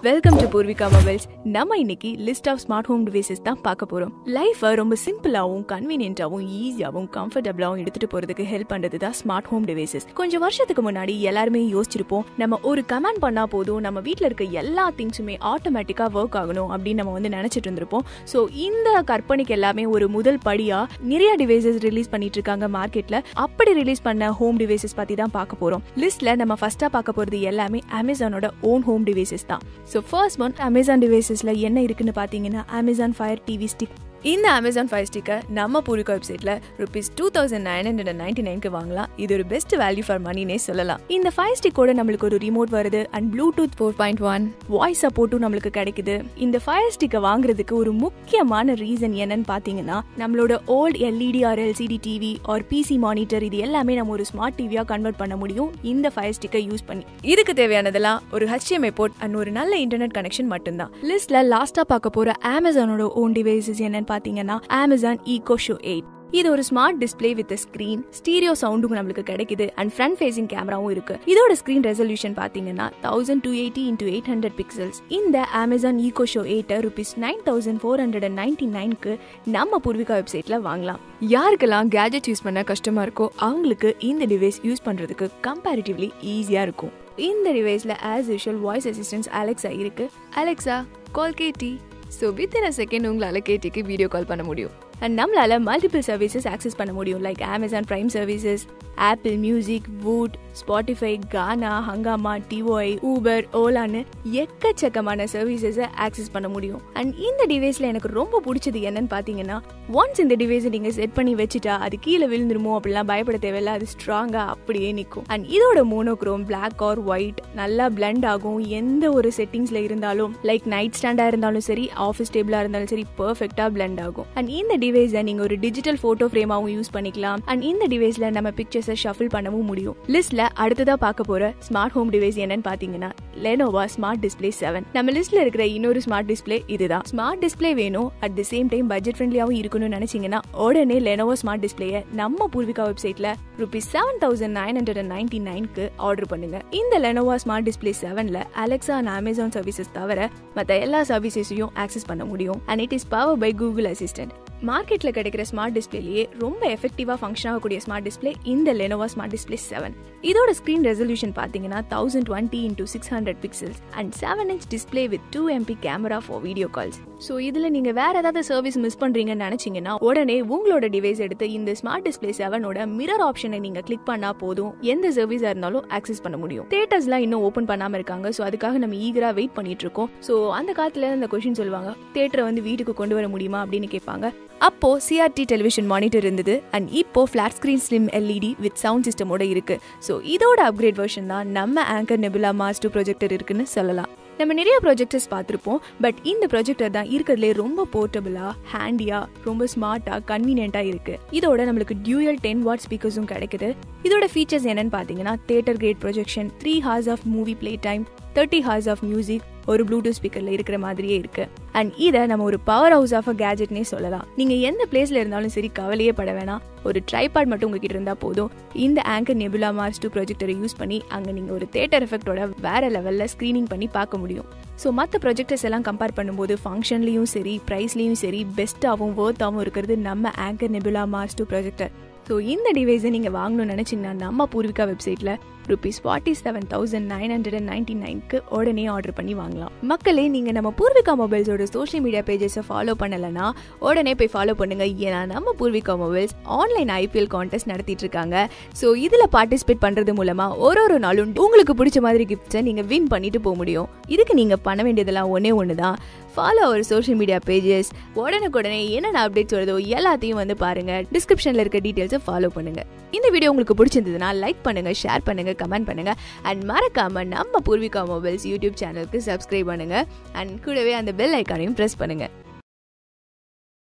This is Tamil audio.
Welcome to Poorvika mobiles. நம்ம இன்னைக்கு list of smart home devices தான் பார்க்க போறோம். லைஃபை ரொம்ப சிம்பிளாவும் கன்வீனியன்ட்டாவும் ஈஸியாவும் கம்ஃபர்டபுளாவும் எடுத்துட்டு போறதுக்கு ஹெல்ப் பண்றது தான் ஸ்மார்ட் ஹோம் டிவைசஸ். கொஞ்சம் வருஷத்துக்கு முன்னாடி எல்லாருமே யோசிச்சிருப்போம், நம்ம ஒரு கமாண்ட் பண்ணா போதும் நம்ம வீட்டுல இருக்க எல்லா திங்ஸுமே ஆட்டோமேட்டிக்கா ஒர்க் ஆகணும் அப்படின்னு நம்ம நினைச்சிட்டு இருந்திருப்போம். ஸோ இந்த கற்பனைக்கு எல்லாமே ஒரு முதல் படியா நிறைய டிவைசஸ் ரிலீஸ் பண்ணிட்டு இருக்காங்க மார்க்கெட்ல. அப்படி ரிலீஸ் பண்ண ஹோம் டிவைசஸ் பத்தி தான் பார்க்க போறோம். லிஸ்ட்ல நம்ம ஃபர்ஸ்டா பார்க்க போறது எல்லாமே அமேசானோட ஓன் ஹோம் டிவைசஸ் தான். So first one, Amazon devices-ல என்ன இருக்குன்னு பாத்தீங்கன்னா Amazon Fire TV Stick. இந்த Amazon Fire Stick நம்ம Poorvika வெப்சைட்ல ₹2999 வாங்கலாம். இது ஒரு பெஸ்ட் வேல்யூ ஃபார் மணினே சொல்லலாம். இந்த Fire Stick ஓட நம்மளுக்கு ஒரு ரிமோட் வருது and Bluetooth 4.1 வாய்ஸ் சப்போர்ட்டும் நம்மளுக்கு கிடைக்குது. இந்த Fire Stick வாங்குறதுக்கு ஒரு முக்கியமான ரீசன் என்னன்னு பாத்தீங்கன்னா, நம்மளோட old LED or LCD TV or PC monitor இது எல்லாமே நம்ம ஒரு ஸ்மார்ட் டிவியா கன்வெர்ட் பண்ண முடியும் இந்த Fire Stick யூஸ் பண்ணி. இதுக்கு தேவையானதெல்லாம் ஒரு HDMI போர்ட் and ஒரு நல்ல இன்டர்நெட் கனெக்ஷன் மட்டும்தான். லிஸ்ட்ல லாஸ்டா பார்க்க போற Amazonோட ஓன் டிவைசஸ் என்னன்னு பாத்தீங்கன்னா Amazon Echo Show 8. இது ஒரு smart display with screen, stereo சவுண்டும் நம்மளுக்கு கிடைக்குது and ஃப்ரண்ட் ஃபேசிங் கேமராவும் இருக்கு. இதோட ஸ்கிரீன் ரெசல்யூஷன் பாத்தீங்கன்னா 1280x800 பிக்சல்ஸ். இந்த Amazon Echo Show 8 ₹9499க்கு நம்ம Poorvika வெப்சைட்ல வாங்கலாம். யாருக்கெல்லாம் கேஜெட் யூஸ் பண்ண கஷ்டமா இருக்கோ அவங்களுக்கு இந்த டிவைஸ் யூஸ் பண்றதுக்கு கம்பேரிட்டிவ்லி ஈஸியா இருக்கும். இந்த டிவைஸ்ல as usual voice assistance Alexa இருக்கு. Alexa call Katie. So within a second உங்களால கேட்டிக்கு வீடியோ கால் பண்ண முடியும். அண்ட் நம்மளால மல்டிபிள் சர்வீசஸ் ஆக்சஸ் பண்ண முடியும். Like Amazon Prime services, Apple music, Voot, Spotify, Gaana, Hungama, TOI, Uber, ஓலான்னு எக்கச்சக்கமான சர்வீசஸ் ஆக்சஸ் பண்ண முடியும். அண்ட் இந்த டிவைஸ்ல எனக்கு ரொம்ப பிடிச்சது என்னன்னு பாத்தீங்கன்னா, ஒன்ஸ் இந்த டிவைஸை நீங்க செட் பண்ணி வச்சுட்டா அது கீழே விழுந்துருமோ அப்படிலாம் பயப்பட தேவையில்ல. அது ஸ்ட்ராங்கா அப்படியே நிற்கும். அண்ட் இதோட மோனோக்ரோம் பிளாக் ஆர் ஒயிட் நல்லா பிளண்ட் ஆகும். எந்த ஒரு செட்டிங்ஸ்ல இருந்தாலும், லைக் நைட் ஸ்டாண்டா இருந்தாலும் சரி, ஆஃபீஸ் டேபிளா இருந்தாலும் சரி, பெர்ஃபெக்ட்டா பிளண்ட் ஆகும். அண்ட் இந்த டிவைஸை நீங்க ஒரு டிஜிட்டல் போட்டோ ஃப்ரேமாவும் யூஸ் பண்ணிக்கலாம். அண்ட் இந்த டிவைஸ்ல நம்ம பிக்சர்ஸை ஷஃபிள் பண்ணவும் முடியும். லிஸ்ட்ல அடுத்ததா பார்க்க போற ஸ்மார்ட் ஹோம் டிவைஸ் என்னன்னு பாத்தீங்கன்னா Lenovo ஸ்மார்ட் டிஸ்ப்ளே 7. நம்ம லிஸ்ட்ல இருக்கிற இன்னொரு ஸ்மார்ட் டிஸ்ப்ளே இதுதான். ஸ்மார்ட் டிஸ்ப்ளே வேணும், at the same time budget ஃப்ரெண்ட்லியாவும் இருக்கணும்னு நினைச்சீங்கன்னா உடனே Lenovo ஸ்மார்ட் டிஸ்ப்ளேயை நம்ம Poorvika வெப்சைட்ல ₹7,999க்கு ஆர்டர் பண்ணுங்க. இந்த Lenovo ஸ்மார்ட் டிஸ்ப்ளே 7ல அலெக்சா அண்ட் Amazon சர்வீசஸ் தவிர மத்த எல்லா சர்வீசஸையும் ஆக்சஸ் பண்ண முடியும். And it is power by Google Assistant. மார்க்கெட்ல கிடைக்கிற ஸ்மார்ட் டிஸ்ப்ளேலயே ரொம்ப எஃபெக்டிவா ஃபங்க்ஷன் ஆகக்கூடிய ஸ்மார்ட் டிஸ்ப்ளே இந்த Lenovo ஸ்மார்ட் டிஸ்ப்ளே 7. இதோட ஸ்கிரீன் ரெசல்யூஷன் பாத்தீங்கன்னா 1020x600 pixels and 7-inch display with 2MP camera for video calls. So இதுல நீங்க வேற ஏதாவது சர்வீஸ் மிஸ் பண்றீங்கன்னு நினைச்சீங்கன்னா உடனே உங்களோட டிவைஸ் எடுத்து இந்த ஸ்மார்ட் டிஸ்ப்ளே 7ஓட மிரர் ஆப்ஷனை நீங்க கிளிக் பண்ணா போதும் எந்த சர்வீஸா இருந்தாலும் ஆக்சஸ் பண்ண முடியும். தியேட்டர்ஸ்லாம் இன்னும் ஓபன் பண்ணாம இருக்காங்க. சோ அதுக்காக நம்ம ஈகரா வெயிட் பண்ணிட்டு இருக்கோம். சோ அந்த காலத்துல இந்த क्वेश्चन சொல்லுவாங்க, தியேட்டரை வீட்டுக்கு கொண்டு வர முடியுமா அப்படின்னு கேட்பாங்க. அப்போ CRT டெலிவிஷன் மானிட்டர் இருந்தது அண்ட் இப்போ flat screen slim LED with sound சிஸ்டமோட இருக்கு. ஸோ இதோட அப்கிரேட் வெர்ஷன் தான் நம்ம Anker Nebula Mars 2 ப்ரொஜெக்டர் இருக்குன்னு சொல்லலாம். நம்ம நிறைய ப்ரொஜெக்டர்ஸ் பார்த்துருப்போம், பட் இந்த ப்ரொஜெக்டர் தான் இருக்கிறதுலே ரொம்ப போர்ட்டபிளா, ஹேண்டியா, ரொம்ப ஸ்மார்ட்டா, கன்வீனியன்ட்டா இருக்கு. இதோட நம்மளுக்கு டியூயல் 10 வாட் ஸ்பீக்கர்ஸும் கிடைக்குது. இதோட ஃபீச்சர்ஸ் என்னன்னு பாத்தீங்கன்னா, theatre grade projection, 3 hours of movie play time, 30 hours of music ஒரு ப்ளூடூத் ஸ்பீக்கர்ல இருக்கிற மாதிரியே இருக்கு. அண்ட் இதை நம்ம ஒரு பவர் ஹவுஸ் ஆஃப் அ கேஜெட்னே சொல்லலாம். நீங்க எந்த பிளேஸ்ல இருந்தாலும் சரி கவலையே பட வேணாம். ஒரு ட்ரைபாட் மட்டும் உங்ககிட்ட இருந்தா போதும். இந்த Anker Nebula Mars 2 ப்ரொஜெக்டரை யூஸ் பண்ணி அங்க நீங்க ஒரு தியேட்டர் எஃபெக்டோட வேற லெவல்ல ஸ்கிரீனிங் பண்ணி பார்க்க முடியும். ஸோ மற்ற ப்ரொஜெக்டர்ஸ் எல்லாம் கம்பேர் பண்ணும்போது ஃபங்க்ஷன்லயும் சரி, பிரைஸ்லயும் சரி, பெஸ்டாவும் வர்த்தாவும் இருக்கிறது நம்ம Anker Nebula Mars 2 projector. So இந்த டிவைஸை நீங்க வாங்கணும்னு நினைச்சீங்கன்னா நம்ம Poorvika வெப்சைட்ல ₹47,999க்கு உடனே ஆர்டர் பண்ணி வாங்கலாம். மக்களே, நீங்க நம்ம Poorvika மொபைல்ஸோட சோஷியல் மீடியா பேஜஸை ஃபாலோ பண்ணலன்னா உடனே போய் ஃபாலோ பண்ணுங்க. ஏன்னா நம்ம Poorvika mobiles online IPL contest நடத்திட்டு இருக்காங்க. ஸோ இதுல பார்ட்டிசிபேட் பண்றது மூலமா ஒரு நாளும் உங்களுக்கு பிடிச்ச மாதிரி கிஃப்ட்ஸை நீங்க வின் பண்ணிட்டு போக முடியும். இதுக்கு நீங்க பண்ண வேண்டியதெல்லாம் ஒண்ணு தான், follow our social media pages. உடனுக்குடனே என்னென்ன அப்டேட்ஸ் வருதோ எல்லாத்தையும் பாருங்க. டிஸ்கிரிப்ஷன்ல இருக்க டீடைல்ஸை ஃபாலோ பண்ணுங்க. இந்த வீடியோ உங்களுக்கு பிடிச்சிருந்ததுன்னா லைக் பண்ணுங்க, ஷேர் பண்ணுங்க, கமெண்ட் பண்ணுங்க. அண்ட் மறக்காம நம்ம Poorvika மொபைல்ஸ் யூடியூப் சேனலுக்கு சப்ஸ்கிரைப் பண்ணுங்க. அண்ட் கூடவே அந்த பெல் ஐக்கானையும் பிரஸ் பண்ணுங்க.